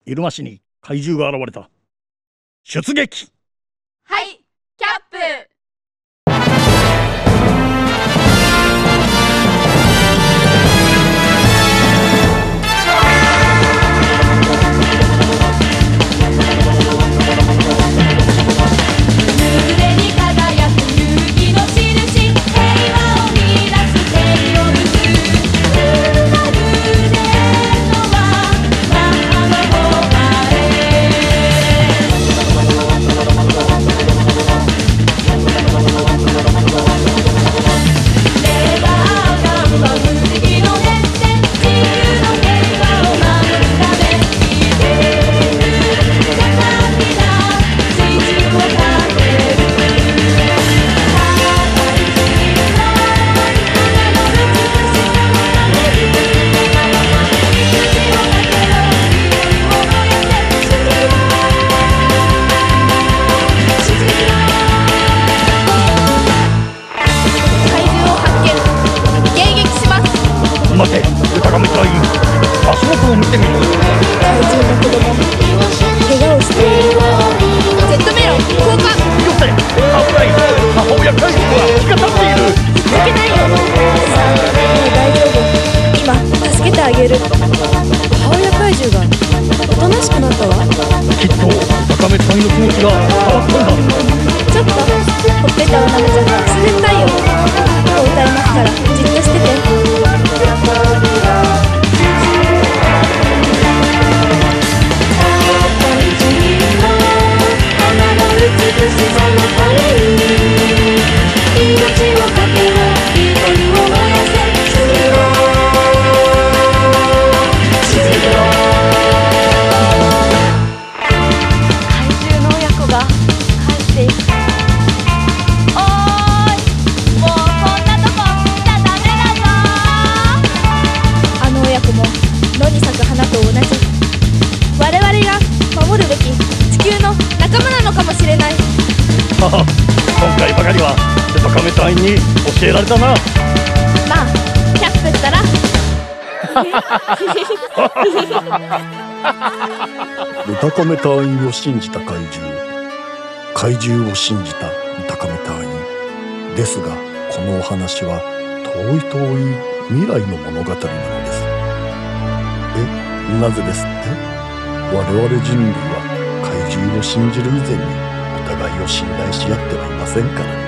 入間市に怪獣が現れた。出撃。 はい、キャップ。 待て、高め隊員、足元を見てみろ。 怪獣の子供、怪我をしている。 Z メロン交換。 よせ、危ない。母親怪獣は引きが立っている。 いけないよ。 もう大丈夫。今助けてあげる。母親怪獣がおとなしくなったわ。 きっと高め隊員の気持ちが変わったんだ。 ちょっとほっぺたを舐めちゃってくすぐったいよ。こう歌いますからじっとしてて。野に咲く花と同じ我々が守るべき地球の仲間なのかもしれない。 はは、今回ばかりは高め隊員に教えられたな。 まあキャップったら豚亀隊員を信じた怪獣、怪獣を信じた豚亀隊員ですが、このお話は遠い遠い未来の物語なのです。なぜですって？我々人類は怪獣を信じる以前にお互いを信頼し合ってはいませんからね。